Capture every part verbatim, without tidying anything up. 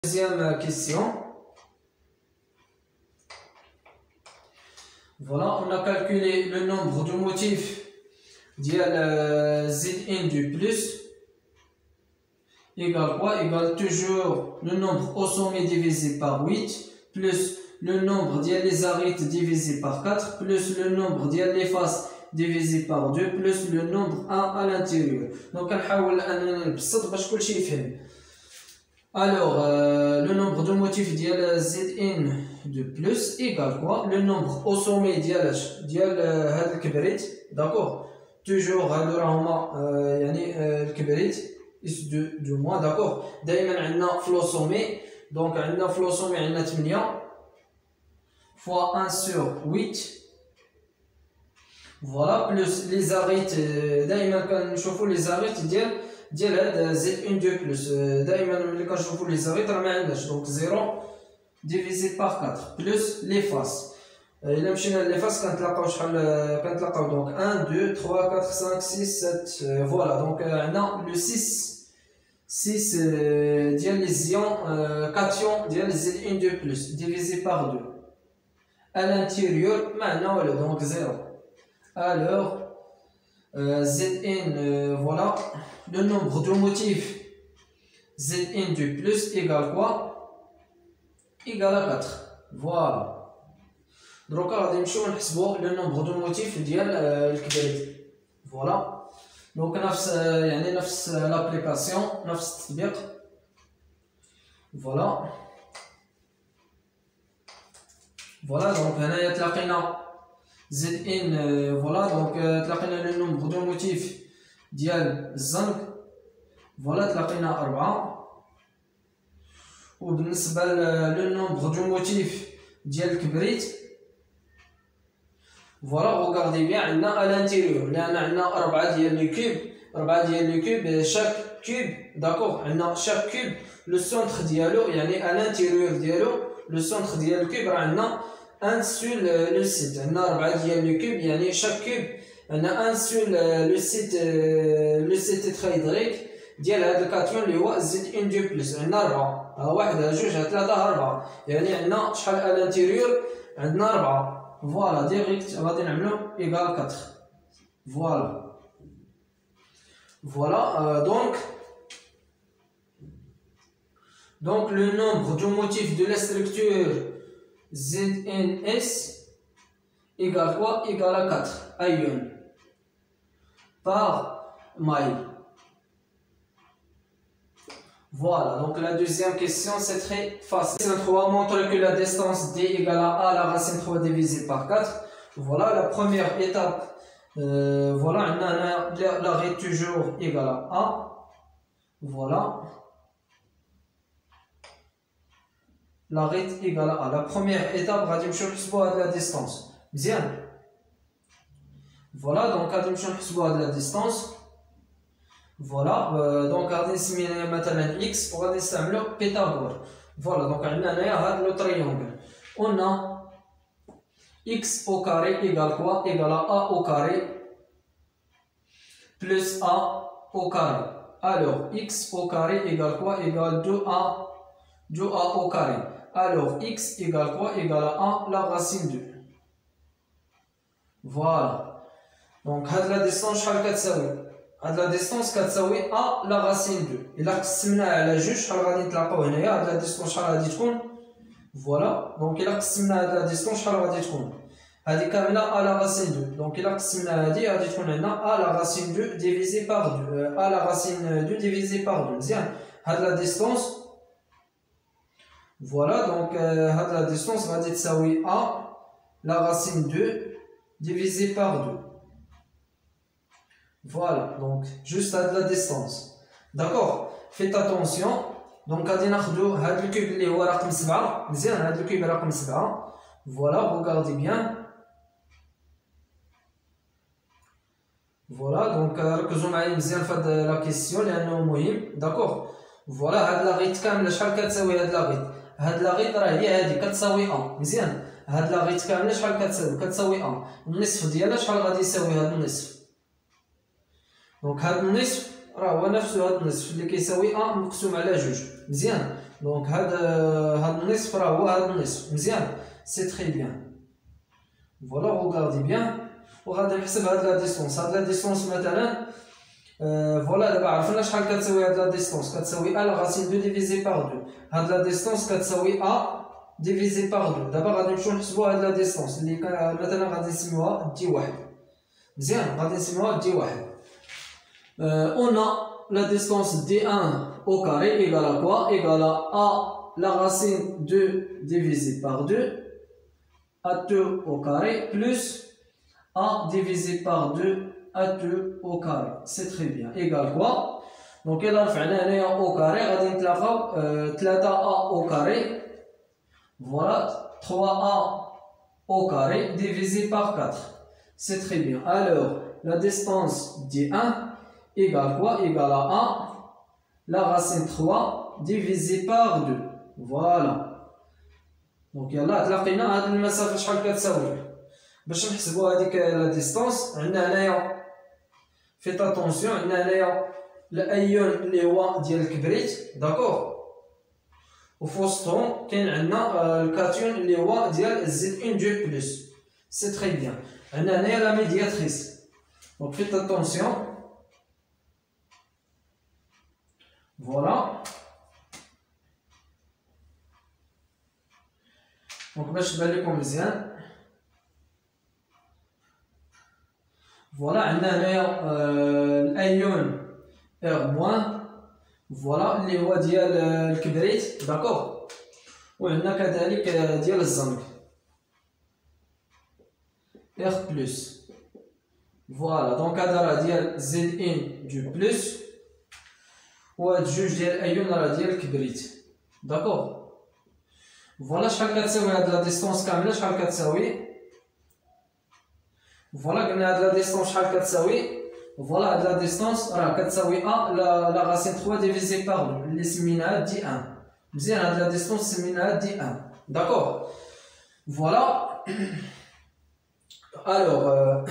Deuxième question. Voilà, on a calculé le nombre de motifs dial Zn du plus égale quoi? Égale toujours le nombre au sommet divisé par huit plus le nombre dial les arites divisé par quatre plus le nombre dial les faces divisé par deux plus le nombre un à l'intérieur. Donc on va نبسط باش كلشي يفهم. Alors, euh, le nombre de motifs dial Zn de plus égale quoi? Le nombre au sommet dial dial هذا الكبريت, d'accord? Toujours هادو راهما يعني الكبريت is de de moins, d'accord? دائما عندنا في لو sommet, donc عندنا في لو sommet عندنا ثمانية fois un sur huit, voilà, plus les arites دائما كنشوفوا les arites ديال ديال هاد زد ان دو بلس. دائما ملي كنشوفوا لي زاريت راه ما عندناش, دونك زيرو ديفيزي بار أربعة بلس لي فاس. الا مشينا لي فاس كنتلاقاو شحال كنتلاقاو دونك واحد اثنين ثلاثة أربعة خمسة ستة سبعة, فوالا. دونك عندنا لو ستة ستة ديال لي زيون كاتيون ديال زد ان دو بلس ديفيزي بار deux à l'intérieur ما عندنا والو, دونك زيرو. alors Euh, Zn, euh, voilà, le nombre de motifs Zn du plus égale quoi? Égale à quatre. Voilà. Donc, on va le nombre de motifs ديال الكبريت. Voilà. Donc, نفس يعني نفس l'application, نفس التطبيق. Voilà. Voilà, donc هنايا تلاقينا Zn, euh, voilà, donc تلاقينا le nombre de motifs ديال الزنق, voilà تلاقينا أربعة. وبالنسبة le nombre de motifs ديال الكبريت, voilà, regardez bien عندنا à l'intérieur لأن عندنا أربعة ديال لي كوب, أربعة ديال لي كوب, chaque cube, d'accord, عندنا chaque cube le centre ديالو يعني à l'intérieur ديالو le centre ديال الكوب راه عندنا un sur le site. On a أربعة ديال le cube, يعني chaque cube on a un sur le site le site tétraédrique ديال هذا الكاتيون اللي هو زد ان دو بلس. عندنا أربعة, ها واحد ها جوج ها ثلاثة ها أربعة, يعني عندنا شحال à l'intérieur؟ عندنا أربعة. فوالا ديريكت غادي نعملو إيكال أربعة. فوالا فوالا دونك donc le nombre de motifs de la structure Zns égale quoi? Égale à quatre ions par mile. Voilà, donc la deuxième question c'est très facile. Racine trois montre que la distance d égale à a la racine trois divisé par quatre. Voilà la première étape. Euh, voilà, on a l'arrêt toujours égal à a. Voilà. L'arrêt égale à la première étape غادي نمشيو نحسبوا هاد لا ديستانس مزيان. فوالا دونك غادي نمشيو نحسبوا هاد لا ديستانس. فوالا دونك غادي نسميها مثلا اكس وغادي نستعملو بيثاغور. فوالا دونك عندنا هنايا هاد لو تريونغل, on a x au carré égale quoi? Égale à a au carré plus a au carré. Alors x au carré égale quoi? Égale deux a deux a au carré. Alors x égale quoi? Égale à un la racine deux. Voilà. Donc هاد la distance شحال كتساوي؟ هاد la distance كتساوي a la racine deux. إلا قسمناها على جوج شحال غادي نتلاقاو هنايا؟ هاد la distance شحال غادي تكون؟ فوالا. دونك إلا قسمنا هاد la distance شحال غادي تكون؟ هادي كاملة a la racine deux. دونك إلا قسمنا هادي غادي تكون عندنا a la racine deux divisé par deux. a la racine deux divisé par deux. مزيان. هاد la distance. Voilà, donc euh, la distance va être a la racine deux divisé par deux. Voilà, donc juste à la distance. D'accord, faites attention. Donc, on va prendre le cube qui est رقم سبعة. مزيان, هذا الكوب رقم سبعة. Voilà, regardez bien. Voilà, donc ركزوا معايا مزيان في هاد لا كيسيون لأنه مهم. d'accord. Voilà, هاد لاغيت كاملة شحال كتساوي هاد لاغيت؟ هاد لاغيت راه هي هادي كتساوي أ. مزيان. هاد لاغيت كاملة شحال كتساوي؟ كتساوي أ. النصف ديالها شحال غادي يساوي هاد النصف؟ دونك هاد النصف راه هو نفسو هاد النصف اللي كيساوي أ مقسوم على جوج. مزيان. Donc هاد هاد النصف راه هو هاد النصف مزيان سي تري بيان. فوالا روغاردي بيان وغادي نحسب هاد لا ديستونس. هاد لا ديستونس مثلا فوالا دابا عرفنا شحال كتساوي هاد لا ديستونس كتساوي ا لا راسين دو ديفيزي بار دو. هاد لا ديستونس كتساوي ا ديفيزي بار دو. دابا غادي نمشيو نحسبو هاد لا ديستونس اللي مثلا غادي نسميوها دي واحد مزيان غادي نسميوها دي واحد. اون la distance d un au carré égale à quoi? Égale à a la racine de divisé par deux, a deux au carré, plus a divisé par deux, a deux au carré. C'est très bien. Égale quoi? Donc, il a fait au carré, on a trois a au carré. Voilà, trois a au carré divisé par quatre. C'est très bien. Alors, la distance d un égale quoi? Égale à a la racine trois divisé par deux. Voilà. Donc يلا تلاقينا هاد المسافة شحال كتساوي. باش نحسبوا هذيك لا ديستونس عندنا هنايا فيت اتونسيون عندنا هنايا الايون اللي هو ديال الكبريت داكوغ وفي وسطهم كاين عندنا الكاتيون اللي هو ديال زد اون دو بلس. سي تري بيان. عندنا هنايا لا ميدياتريس. دونك فيت اتونسيون فوالا. دونك باش تبان لكم مزيان فوالا عندنا هنايا الايون ار موان فوالا اللي هو ديال الكبريت داكوغ وعندنا كذلك ديال الزنك ار بلس فوالا. دونك هذا راه ديال زد ان دو بلس وهاد جوج ديال الايون راه ديال الكبريت داكوغ. فوالا شحال كتساوي هاد لا ديستونس كامله شحال كتساوي؟ فوالا قلنا هاد لا ديستونس شحال كتساوي؟ فوالا هاد لا ديستونس راه كتساوي ا لا راسين ثلاثة ديفيزي بار دو اللي سميناها دي واحد مزيان. هاد لا ديستونس سميناها دي واحد داكوغ. فوالا الوغ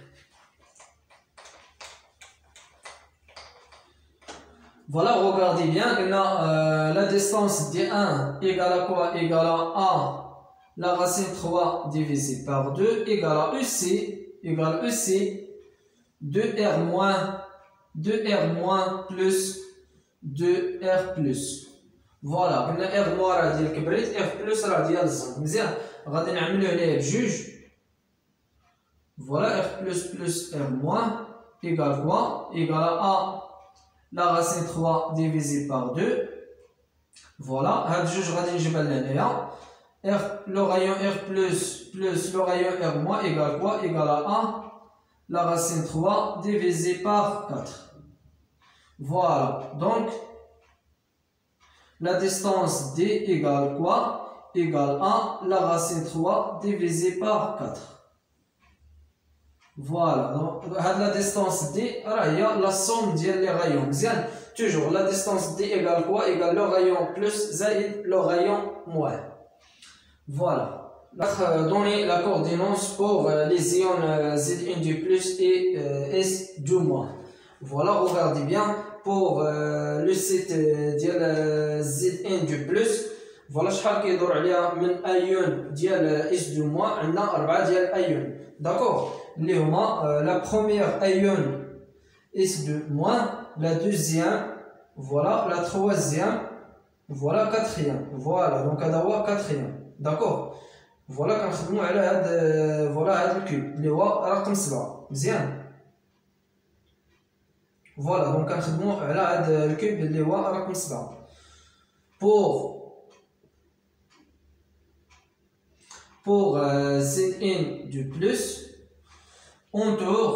Voilà, regardez bien, euh, la distance d un égale à quoi? Égale à a la racine trois divisé par deux égale à E C égale à E C deux R moins deux R moins plus deux R plus. Voilà, on a R moins راه ديال الكبريت R plus راه ديال الزنك مزيان غادي نعملو عليه بجوج. Voilà, R plus plus R moins égale quoi? Égale à a la racine trois divisé par deux. Voilà, هاد جوج غادي نجيبها لهنايا. R le rayon R plus plus le rayon R moins égale quoi? Égale à a la racine trois divisé par quatre. Voilà, donc la distance D égale quoi? Égale à la racine trois divisé par quatre. Voilà, donc la distance D est la somme des rayons. Bien, toujours la distance D égale quoi? Égale le rayon plus zaïd le rayon moins. Voilà. Donner la coordonnance pour les ions Z un du plus et S du moins. Voilà, regardez bien pour le site de Z un du plus. Voilà, شحال كيدور عليها من ايون ديال اس دو موان عندنا أربعة ديال ايون داكوغ اللي هما لا بروميير ايون اس دو موان لا دوزيام فوالا لا تروازيام فوالا كاتريام فوالا دونك هذا هو كاتريام داكوغ. فوالا كنخدمو على هاد فوالا هاد الكوب اللي هو رقم سبعة مزيان. فوالا دونك كنخدمو على هاد الكوب اللي هو رقم سبعة. بوغ Pour euh, Z un du plus, on tourne,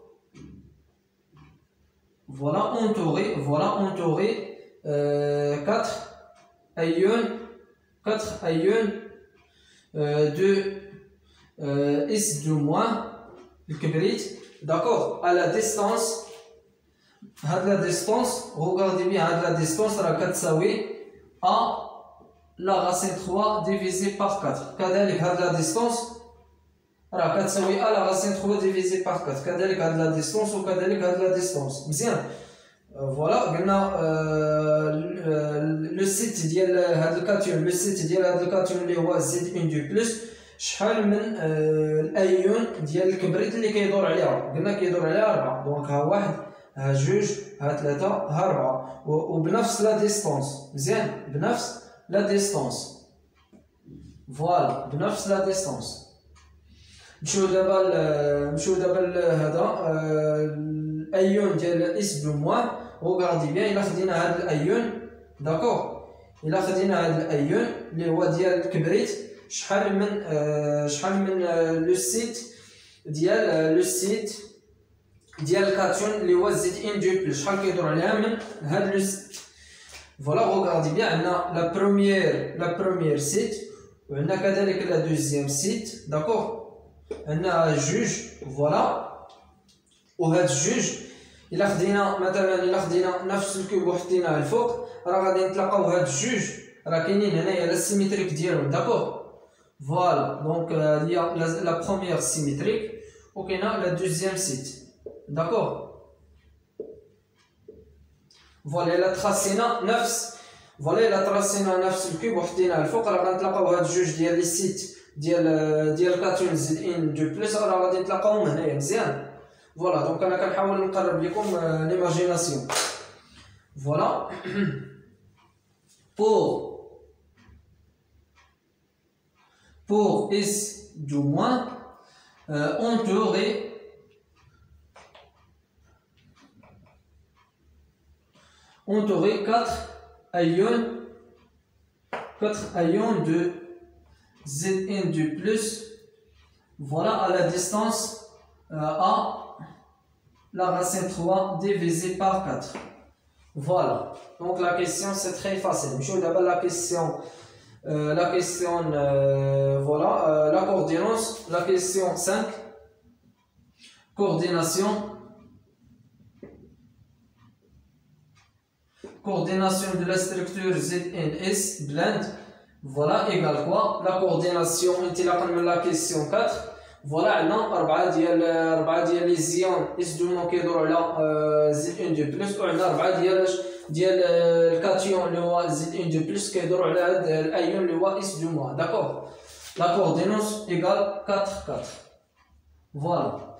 voilà, entouré, voilà, entouré euh, quatre ions, quatre ions euh, de euh, S de moins, le kibrit, d'accord, à la distance, à la distance, regardez bien, à la distance, à la quatre à la racine trois divisé par quatre. كذلك هاد لا ديستونس راه كتساوي ا لا راسين trois divisé par quatre. كذلك هاد لا ديستونس وكذلك هاد لا ديستونس مزيان. فوالا قلنا لو سيت ديال هاد الكاتيون لو سيت ديال هاد الكاتيون اللي هو زد ان دو بلس شحال من الايون ديال الكبريت اللي كيدور عليها. قلنا كيدور عليها أربعة، دونك ها واحد ها جوج ها ثلاثة ها أربعة وبنفس لا ديستونس. مزيان بنفس لا ديستونس. فوالا بنفس لا ديستونس. نمشيو دابا نمشيو دابا لهذا الايون ديال اس دو موان. وغادي بيان الا خدينا هاد الايون داكوغ الا خدينا هاد الايون اللي هو ديال الكبريت شحال من آه شحال من آه لو سيت ديال آه لو سيت ديال الكاتيون اللي هو زد ان دو بلس شحال كيدور عليها من هاد لو سيت. فوالا غادي بيان عندنا لا بروميير لا بروميير سيت وعندنا كذلك لا دوزيام سيت داكوغ. عندنا جوج فوالا وهاد جوج الا خدينا مثلا الا خدينا نفس الكوب وحطيناه الفوق راه غادي نتلاقاو هاد جوج راه كاينين هنايا لا سيميتريك ديالهم داكوغ. فوالا دونك هي لا بروميير سيميتريك وكاينه لا دوزيام سيت داكوغ. فوالا الا تراسينا نفس فوالا الا تراسينا نفس الكوب وحطيناه الفوق راه غنتلاقاو هاد جوج ديال لي سيت ديال ديال كاتيون زد ان دو بلس راه غادي نتلاقاوهم هنايا. مزيان فوالا دونك انا كنحاول نقرب لكم ليماجيناسيون. فوالا pour pour S du moins euh, on aurait on aurait quatre ions quatre ions de Z N du plus voilà à la distance euh, A la racine trois divisé par quatre. Voilà, donc la question c'est très facile. Je vais d'abord la question, euh, la question, euh, voilà, euh, la coordination, la question cinq, coordination, coordination de la structure Z N S blend, voilà, égale quoi? La coordination, on la question quatre. فوالا عندنا أربعة ديال أربعة ديال لي زيون اس دو مون كيدورو على زد ان دو بلس وعندنا أربعة ديال ديال الكاتيون اللي هو زد ان دو بلس كيدورو على هاد الايون اللي هو اس دو مون داكوغ. لا كوردينوس ايكال أربعة أربعة. فوالا